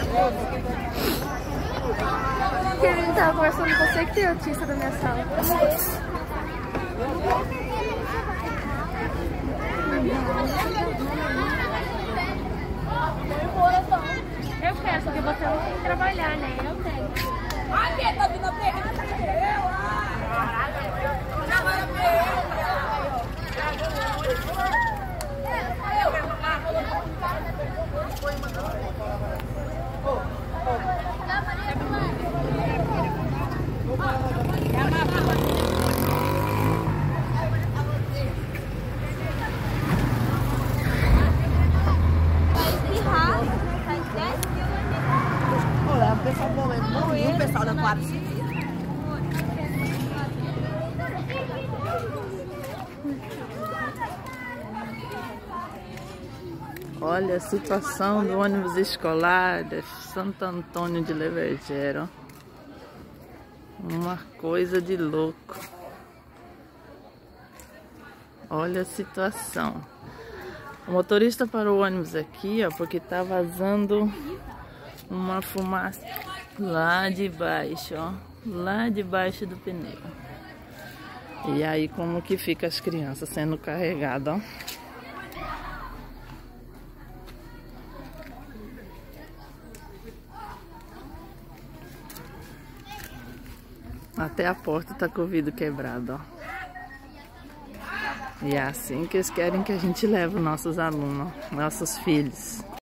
Que ele tava conversando com você que tem autista da minha sala. Eu quero, só que você não tem que trabalhar, né? Eu tenho. Ai, Pedro, tá vindo a perna, tá vindo olha, o pessoal morreu, o pessoal da quadra civil. Olha a situação do ônibus escolar de Santo Antônio de Levergero. Uma coisa de louco. Olha a situação. O motorista parou o ônibus aqui, ó, porque tá vazando uma fumaça lá de baixo, ó. Lá debaixo do pneu. E aí como que fica as crianças sendo carregadas, ó. Até a porta tá com o vidro quebrado, ó. E é assim que eles querem que a gente leve nossos alunos, nossos filhos.